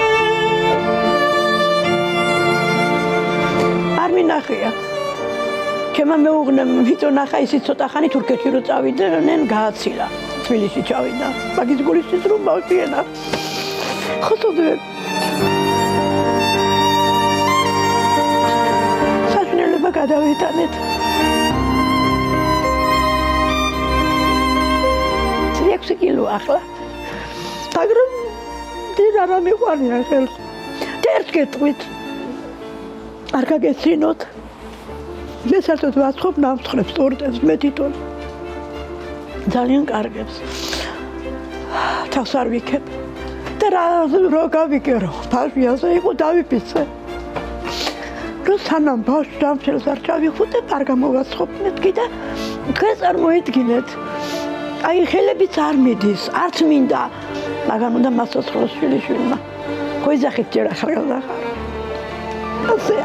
არ მინახია. ჩემმა მეუღლემ ვიწო ნახა ისი ცოტა ხანი თურქეთში რო წავიდნენ, გააცილა. თბილისში ჩავიდა. მაგის გულისთვის რომ ბავშვიენა. ხოთოდე. საშინელება გადავიტანეთ. 6 კილო ახლა. მაგრამ დენ არ მიყვანია ხელს. ერთ კეთვით. არ გაგეცინოთ. მე საერთოდ ვაცხობ ნამსხვრებს ტორტებს მე თვითონ. ძალიან კარგებს. თავს არ ვიქებ. და რა გავიკერო, ბავშვი ასე იყო დავიფიცე. რომ სანამ ბავშვს ჯამრთელს არ ჩავიხუტებ, არ გამოვაცხობნეთ კი და დღეს წარმოიდგინეთ. აი ხელებიც არ მიდის, არც მინდა, მაგრამ უნდა მასოცხლოს შვილიშვილმა. ხო იძახით ჯერ ახლა. ასე.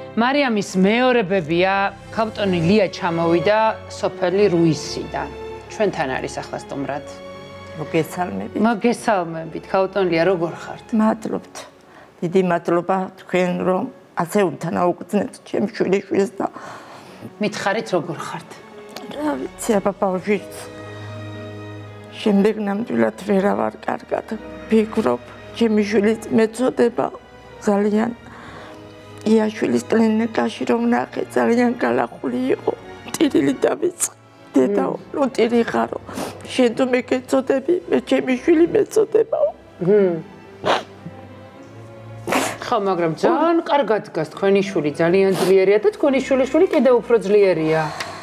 მარიამის მეორე ბებია ქალბატონი ლია ჩამოვიდა სოფელი რუისიდან. ჩვენთან არის ახლა სტუმრად. მოგესალმებით. მოგესალმებით. ქაუტონლია, როგორ ხართ? მადლობთ. დიდი მადლობა თქვენ რომ ასე უთანაუგრძნეთ ჩემ შვილიშვილს და მითხარით როგორ ხართ? რა ვიცი, აბა ბავშვიც. შემდეგ ნამდვილად ვერავარ კარგად. ფიქრობ, ჩემი შვილიც მეწოდება ძალიან იაშვილის კლინიკაში რომ ნახე, ძალიან გალახული იყო. ტირილი დავიწყე. დედა, რო ტირი ხარო. შენ თუ მეკეწოდები, მე ჩემი შვილი მეწოდებაო. ხო, მაგრამ ძალიან კარგად დგას თქვენი შვილი, ძალიან ძლიერია და თქვენი შვილიშვილი კიდევ უფრო ძლიერია.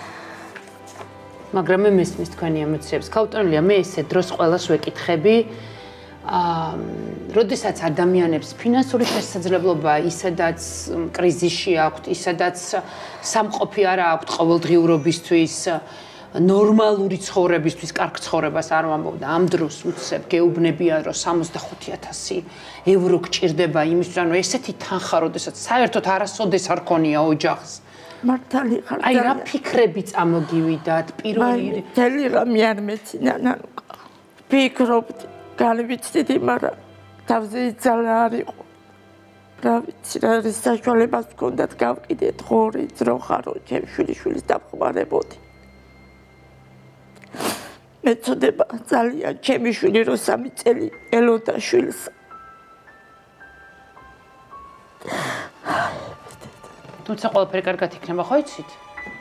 მაგრამ მე მესმის თქვენი ემოციებს. ქაუტონლია, მე ესე დროს ყველას ვეკითხები, როდესაც ადამიანებს ფინანსური შესაძლებლობა ისედაც კრიზისში აქვთ, ისედაც სამყოფი არა აქვთ ყოველდღიურობისთვის, ნორმალური ცხოვრებისთვის, კარგ ცხოვრებას არ ვამბობ და ამ დროს უცებ გეუბნებიან, რომ 65,000 ევრო გჭირდება იმისთვის, რომ ესეთი თანხა, როდესაც საერთოდ არასოდეს არ ქონია ოჯახს. მართალი ხარ. აი რა ფიქრები წამოგივიდათ პირველი თელი რამე არ მეცინა ნანუკა. ფიქრობდი, განვიცდიდი, მაგრამ თავზე იძალა არ იყო. რა ვიცი, რა საშუალებას გქონდათ გავყიდეთ ღორი, ძროხარო, ჩემ შვილიშვილის დამხმარებოდი. მეწოდება ძალიან ჩემი შვილი რო 3 წელი ელოდა შვილს. თუმცა ყველაფერი კარგად იქნება, ხო იცით?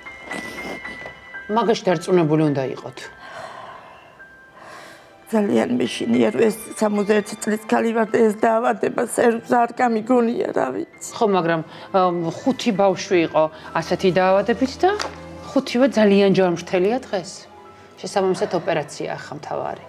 მაგაში დარწმუნებული უნდა იყოთ. ძალიან მეშინია რომ ეს 61 წლის ქალი ვარ და ეს დაავადება სერვს არ გამიგონია, რა ვიცი. ხო, მაგრამ 5 ბავშვი იყო ასეთი დაავადებით და 5-ვე ძალიან ჯანმრთელია დღეს. შესაბამისად ოპერაცია ახლა მთავარი.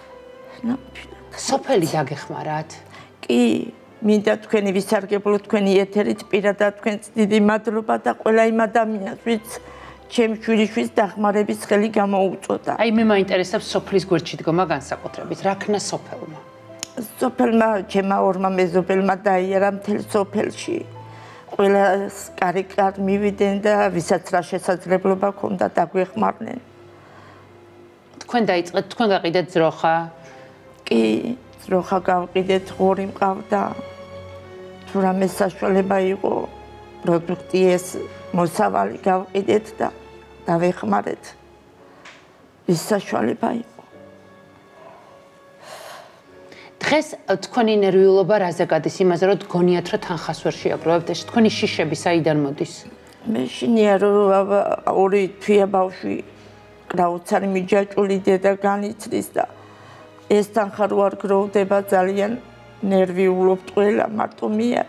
სოფელი დაგეხმარათ? კი, მინდა თქვენი ვისარგებლო თქვენი ეთერით პირადად თქვენს დიდი მადლობა და ყველა იმ ადამიანს, ვინც ჩემ შვილიშვილის დახმარების ხელი გამოუწოდა. აი მე მაინტერესებს სოფლის გვერდში დგომა განსაკუთრებით. რა ქნა სოფელმა? სოფელმა ჩემმა ორმა მეზობელმა დაიარა მთელ სოფელში. ყველას კარიკად მივიდნენ და ვისაც რა შესაძლებლობა ჰქონდა დაგვეხმარნენ. თქვენ დაიწყეთ, თქვენ გაყიდეთ ძროხა? კი, ძროხა გავყიდეთ, ღორი მყავდა. თუ რამე საშუალება იყო, პროდუქტი ეს მოსავალი გავყიდეთ და დავეხმარეთ. ის საშუალება იყო. დღეს თქვენი ნერვიულობა რაზე გადის? იმაზე, რომ გონიათ, რომ თანხას ვერ შეაგროვებთ, ეს თქვენი შიშები საიდან მოდის? მე შინია რომ 2 თვეა ბავშვი რაუცარი მიჯაჭული დედა განიცდის და ეს თანხა რო არ გროვდება ძალიან ნერვიულობთ ყველა მარტო მე.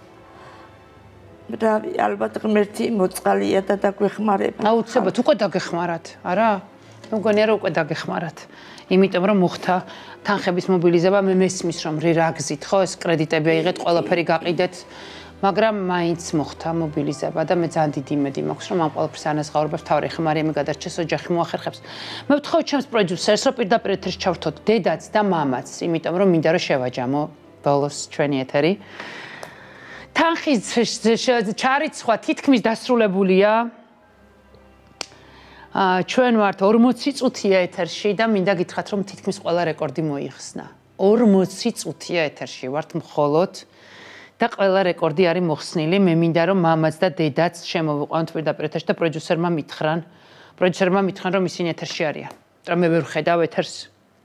რავი, ალბათ ღმერთი მოწყალია და დაგვეხმარება. აუცილებლად უკვე დაგეხმარათ, არა? მე მგონია რომ უკვე დაგეხმარათ. იმიტომ რომ მოხდა თანხების მობილიზება, მე მესმის რომ რა გზით, ხო, ეს კრედიტები აიღეთ, ყველაფერი გაყიდეთ, მაგრამ მაინც მოხდა მობილიზება და მე ძალიან დიდი იმედი მაქვს, რომ ამ ყველაფერს ანაზღაურებს თავი ხე მარიამი გადარჩეს, ოჯახი მოახერხებს. მე ვთხოვთ ჩემს პროდიუსერს, რომ პირდაპირ ეთერში ჩავრთოთ დედაც და მამაც, იმიტომ რომ მინდა რომ შევაჯამო ბოლოს ჩვენი ეთერი. თანხის ჩარიცხვა თითქმის დასრულებულია. ჩვენ ვართ 40 წუთია ეთერში და მინდა გითხრათ რომ თითქმის ყველა რეკორდი მოიხსნა. 40 წუთია ეთერში ვართ მხოლოდ და ყველა რეკორდი არის მოხსნილი. მე მინდა რომ მამაც და დედაც შემოვიყვანოთ პირდაპირ ეთერში და პროდიუსერმა მითხრან რომ ისინი ეთერში არიან. მაგრამ მე ვერ ხედავ ეთერს.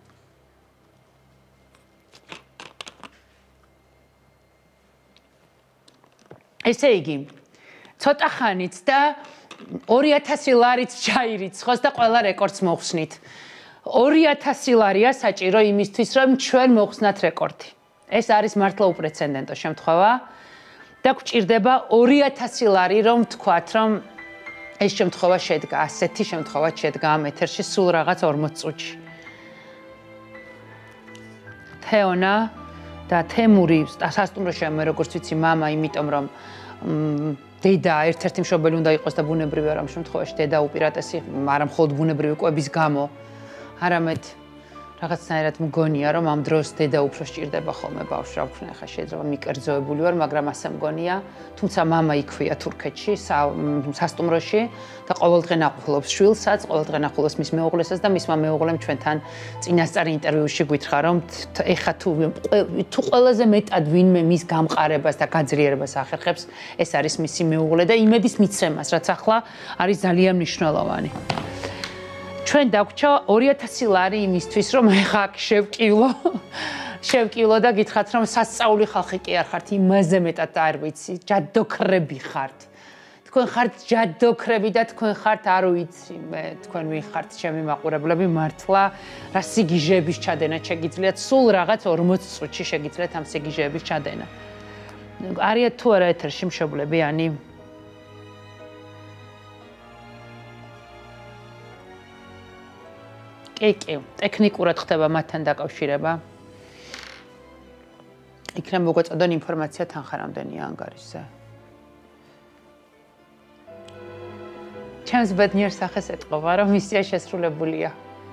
ესე იგი, ცოტა ხანით და 2000 ლარიც ჩაირიცხოს და ყველა რეკორდს მოხსნით. 2000 ლარია საჭირო იმისთვის, რომ ჩვენ მოხსნათ რეკორდი. ეს არის მართლა უპრეცედენტო შემთხვევა და გვჭირდება 2000 ლარი, რომ ვთქვათ, რომ ეს შემთხვევა შედგა, ასეთი შემთხვევა შედგა ამ ეთერში სულ რაღაც 40 წუთში. თეონა და თემური სასტუმროშია მე როგორც ვიცი მამა, იმიტომ რომ დედა ერთ-ერთი მშობელი უნდა იყოს და ბუნებრივია რომ შემთხვევაში დედა უპირატესი, არა მხოლოდ ბუნებრივი კვების გამო, არამედ რაღაცნაირად მგონია, რომ ამ დროს დედა უფრო სჭირდება ხოლმე ბავშვს, რა ვქნა, ხა შეიძლება მიკერძოებული ვარ, მაგრამ ასე მგონია, თუმცა მამა იქვია თურქეთში, სასტუმროში და ყოველდღე ნახულობს შვილსაც, ყოველდღე ნახულობს მის მეუღლესაც და მისმა მეუღლემ ჩვენთან წინასწარ ინტერვიუში გითხრა, რომ ეხა თუ ყველაზე მეტად ვინმე მის გამყარებას და გაძლიერებას ახერხებს, ეს არის მისი მეუღლე და იმედის მიცემას, რაც ახლა არის ძალიან მნიშვნელოვანი. ჩვენ დაგვჭა 2000 ლარი იმისთვის, რომ ეხა აქ შევკილო და გითხრათ, რომ სასწაული ხალხი კი არ ხართ, იმაზე მეტად არ ვიცი, ჯადოქრები ხართ. თქვენ ხართ ჯადოქრები და თქვენ ხართ არ ვიცი, მე თქვენ ვინ ხართ ჩემი მაყურებლები, მართლა რა სიგიჟეების ჩადენა შეგიძლიათ, სულ რაღაც 40 წუთში შეგიძლიათ ამ სიგიჟეების ჩადენა. არიათ თუ არა ეთერში მშობლებიანი? კი, ტექნიკურად ხდება მათთან დაკავშირება. იქნებ მოგაწოდონ ინფორმაცია თან ხარ ამდენია ანგარიშზე. ჩემს ბედნიერ სახეს ეტყობა, რომ მისია შესრულებულია.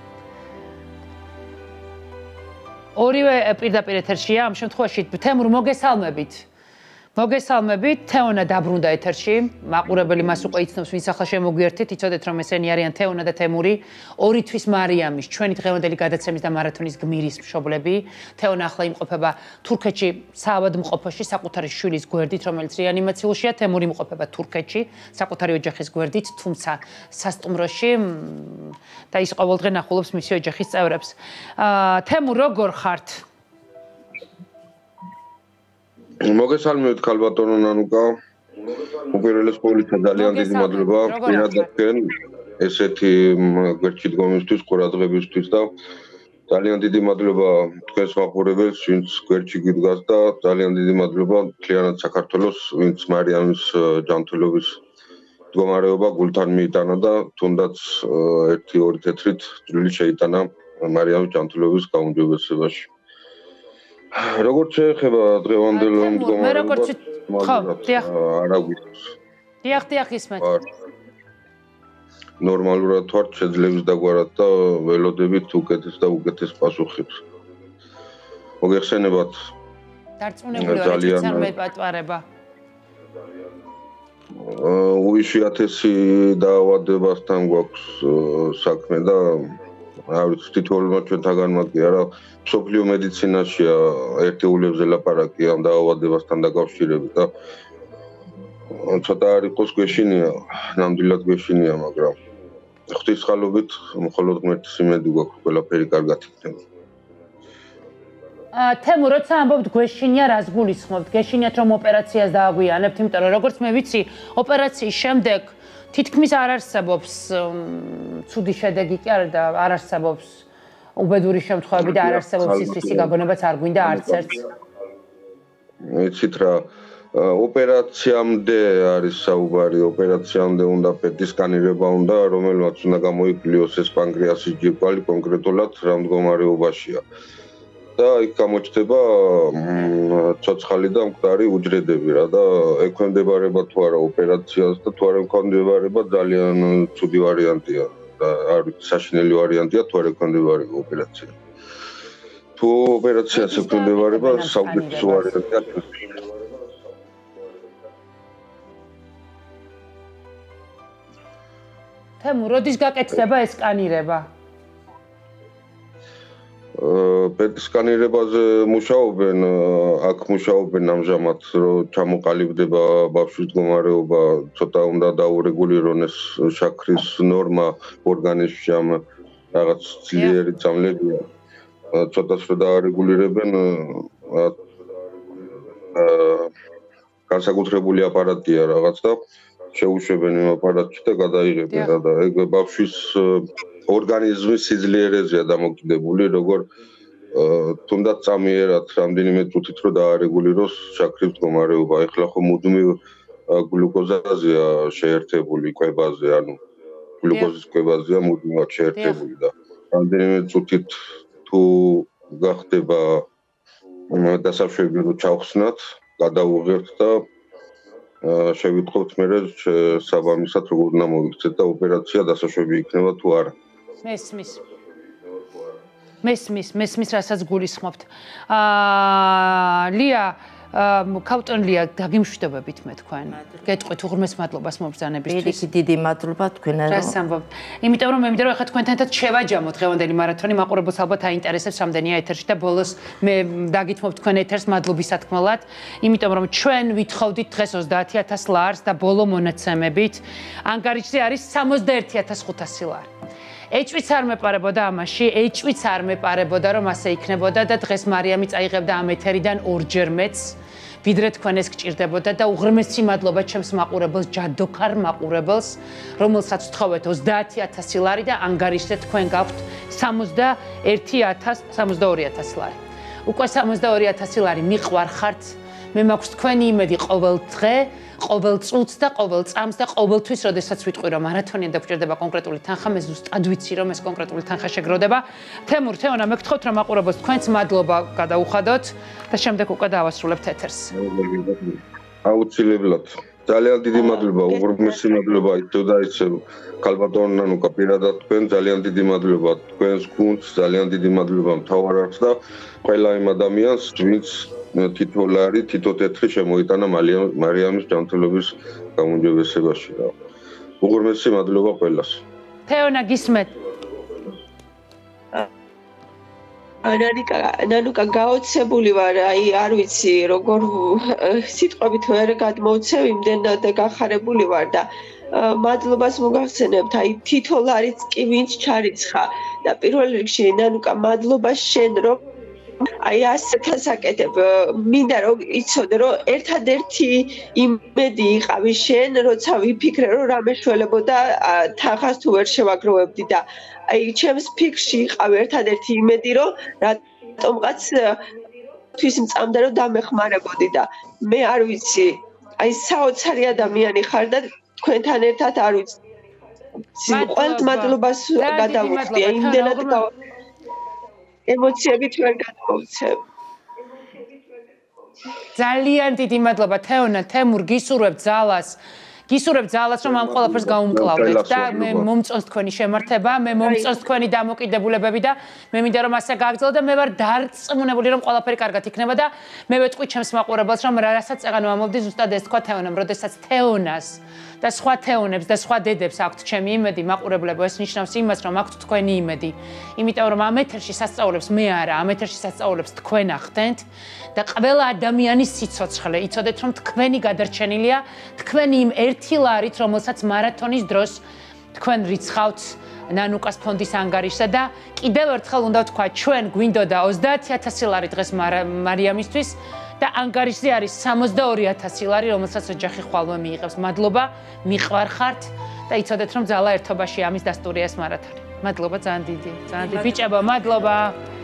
ორივე პირდაპირ ეთერშია, ამ შემთხვევაში თემურ მოგესალმებით. მოგესალმებით, თეონა დაბრუნდა ეთერში, მაყურებელი მას უკვე იცნობს, ვინც ახლა შემოგვიერთით, იცოდეთ რომ ესენი არიან თეონა და თემური, ორი თვის მარიამის, ჩვენი დღევანდელი გადაცემის და მარათონის გმირის მშობლები. თეონა ახლა იმყოფება თურქეთში, საავადმყოფოში, საკუთარი შვილის გვერდით, რომელიც რეანიმაციულშია, თემური იმყოფება თურქეთში, საკუთარი ოჯახის გვერდით, თუმცა სასტუმროში და ის ყოველდღე ნახულობს მისი ოჯახის წევრებს. თემურ, როგორ ხართ? მოგესალმებით ქალბატონო ნანუკა. უპირველეს ყოვლისა ძალიან დიდი მადლობა პირადადკენ ესეთი გვერდში დგომისთვის, ყურადღებისთვის და ძალიან დიდი მადლობა თქვენს მაყურებელს, ვინც გვერდში გიდგას და ძალიან დიდი მადლობა მთლიანად საქართველოს, ვინც მარიამის ჯანმრთელობის მდგომარეობა გულთან მიიტანა და თუნდაც 1-2 თეთრით ძვილი შეიტანა მარიამის ჯანმრთელობის გაუმჯობესებაში. როგორც შეეხება დღევანდელ მდგომარეობას, მე როგორც ხო, დიახ. არა გვიწევს. დიახ, ისმეთ. ნორმალურად ვართ, შეძლებს დაგვარად და ველოდებით უკეთეს და უკეთეს პასუხებს. მოგეხსენებათ. დარწმუნებული ვარ, რომ მეპატვარება. უიშვიათესი დაავადებასთან გვაქვს საქმე და არის თითოეულმა ჩვენთაგანმა კი არა, მსოფლიო მედიცინაშია ერთეულებზე ლაპარაკი ამ დაავადებასთან დაკავშირებით და ცოტა არ იყოს გვეშინია, ნამდვილად გვეშინია, მაგრამ ღვთისმშობლობით მხოლოდ ღმერთის იმედი გვაქვს, ყველაფერი კარგად იქნება. თემურ, როცა ამბობთ გვეშინია, რას გულისხმობთ? გეშინიათ რომ ოპერაციას დააგვიანებთ, იმიტომ რომ როგორც მე ვიცი, ოპერაციის შემდეგ თითქმის არ არსებობს ცუდი შედეგი კი არა და არ არსებობს უბედური შემთხვევები და არ არსებობს ის რისი გაგონებაც არ გვინდა არც ერთს. იცით რა, ოპერაციამდე არის საუბარი, ოპერაციამდე უნდა პეტის სკანირება უნდა, რომელმაც უნდა გამოიკვლიოს ეს პანკრეასის ჯირკვალი კონკრეტულად რა მდგომარეობაშია. და იქ გამოჩნდება ცოცხალი და მკვდარი უჯრედები რა და ექვემდებარება თუ არა ოპერაციას და თუ არ ექვემდებარება ძალიან ცუდი ვარიანტია და არ საშინელი ვარიანტია თუ არ ექვემდებარება ოპერაცია. თუ ოპერაციას ექვემდებარება საუკეთესო ვარიანტია. თემურ, როდის გაკეთდება ეს სკანირება? პეტ სკანირებაზე მუშაობენ, აქ მუშაობენ ამჟამად, რომ ჩამოყალიბდება ბავშვის მდგომარეობა, ცოტა უნდა დაურეგულირონ ეს შაქრის ნორმა ორგანიზმში, ამ რაღაც ძლიერი წამლებია. ცოტას რომ დაარეგულირებენ, განსაკუთრებული აპარატია რაღაც და შეუშვებენ იმ აპარატში და გადაიღებენ რა და ეგ ბავშვის ორგანიზმის სიძლიერეზეა დამოკიდებული, როგორ თუნდაც წამიერად რამდენიმე წუთით რომ დაარეგულიროს შაქრის მდგომარეობა. ეხლა ხო მუდმივ გლუკოზაზეა შეერთებული კვებაზე, ანუ გლუკოზის კვებაზეა მუდმივად შეერთებული და რამდენიმე წუთით თუ გახდება დასაშვები რომ ჩავხსნათ, გადავუღებთ და შევიტყობთ მერე საბამისად როგორ უნდა მოვიქცეთ და ოპერაცია დასაშვები იქნება თუ არა. მესმის. მესმის რასაც გულისხმობთ. ლია ქაუტონ ლია დაგიმშვიდობებით მე თქვენ. გეტყვით უღრმეს მადლობას მობრძანებისთვის. დიდი მადლობა თქვენ არა. რას ამბობთ? იმიტომ რომ მე მინდა რომ ახლა თქვენთანაც შევაჯამოთ დღევანდელი მარათონი, მაყურებელს ალბათ აინტერესებს რამდენია ეთერში და ბოლოს მე დაგითმობ თქვენ ეთერს მადლობისათქმელად, იმიტომ რომ ჩვენ ვითხოვდით დღეს 30000 ლარს და ბოლო მონაცემებით ანგარიშზე არის 61500 ლარი. ეჭვიც არ მეპარებოდა ამაში, ეჭვიც არ მეპარებოდა რომ ასე იქნებოდა და დღეს მარიამი წაიღებდა ამ ეთერიდან ორჯერ მეც, ვიდრე თქვენ ეს გჭირდებოდა და უღრმესი მადლობა ჩემს მაყურებელს, ჯადოქარ მაყურებელს, რომელსაც ვთხოვეთ 30000 ლარი და ანგარიშზე თქვენ გაქვთ 62000 ლარი. უკვე 62000 ლარი მიყვარხართ, მე მაქვს თქვენი იმედი ყოველ დღე, ყოველ წუთს და ყოველ წამს და ყოველთვის, როდესაც ვიტყვი რომ მარათონიდან დაგჭირდება კონკრეტული თანხა, მე ზუსტად ვიცი რომ ეს კონკრეტული თანხა შეგროვდება. თემურ, თეონა, მე გთხოვთ რომ მაყურებელს თქვენც მადლობა გადაუხადოთ და შემდეგ უკვე დავასრულებთ ეთერს. აუცილებლად. ძალიან დიდი მადლობა, უღრმესი მადლობა ისევ და ისევ ქალბატონ ნანუკა პირადად თქვენ, ძალიან დიდი მადლობა თქვენს გუნდს, ძალიან დიდი მადლობა მთავარს და ყველა იმ ადამიანს, ვინც თითო ლარი, თითო თეთრი შემოიტანა მარიამის ჯანმრთელობის გაუმჯობესებაში. უღრმესი მადლობა ყველას. თეონა გისმენთ. ნანუკა გაოცებული ვარ, აი არ ვიცი როგორ სიტყვებით ვერ გადმოვცემ, იმდენად გახარებული ვარ და მადლობას მოგახსენებთ, აი თითო ლარიც კი ვინც ჩარიცხა და პირველ რიგში ნანუკა მადლობა შენ რომ აი ასე თასაკეთებ, მინდა რომ იცოდე რომ ერთადერთი იმედი იყავი შენ, როცა ვიფიქრე რომ რამე შველებოდა თანხას თუ ვერ შევაგროვებდი და აი ჩემს ფიქრში იყავი ერთადერთი იმედი რომ რატომღაც თვის მწამდა რომ დამეხმარებოდი და მე არ ვიცი, აი საოცარი ადამიანი ხარ და თქვენთან ერთად არ ვიცი. ყველთ მადლობას გადავუხდი, იმდენად ემოციებით ვერ გადმოვცემ. ძალიან დიდი მადლობა თეონა, თემურ, გისურვებთ ძალას. გისურვებთ ძალას, რომ ამ ყველაფერს გაუმკლავდეთ და მე მომწონს თქვენი შემართება, მე მომწონს თქვენი დამოკიდებულებები და მე მინდა რომ ასე გააგრძელო და მე ვარ დარწმუნებული რომ ყველაფერი კარგად იქნება და მე ვეთყვი ჩემს მაყურებელს რომ რასაც წეღანო ამოვდი ზუსტად ეს თქვა თეონამ, როდესაც თეონას და სხვა თეონებს და სხვა დედებს აქვთ ჩემი იმედი, მაყურებლებო, ეს ნიშნავს იმას, რომ აქვთ თქვენი იმედი. იმიტომ რომ ამ ეთერში სასწაულებს მე არა, ამ ეთერში სასწაულებს თქვენ ახდენთ და ყველა ადამიანის სიცოცხლე, იცოდეთ რომ თქვენი გადარჩენილია, თქვენი იმ ერთი ლარით, რომელსაც მარათონის დროს თქვენ რიცხავთ ნანუკას ფონდის ანგარიშსა და კიდევ ერთხელ უნდა ვთქვა, ჩვენ გვინდოდა 30000 ლარი დღეს მარიამისთვის და ანგარიშზე არის 62000 ლარი, რომელსაც ოჯახი ხვალმე მიიღებს. მადლობა, მიყვარხართ და იცოდეთ რომ ძალა ერთობაში ამის დასტურია ეს მარათონი. მადლობა ძალიან დიდი. ძალიან დიდი ბიჭებო, მადლობა.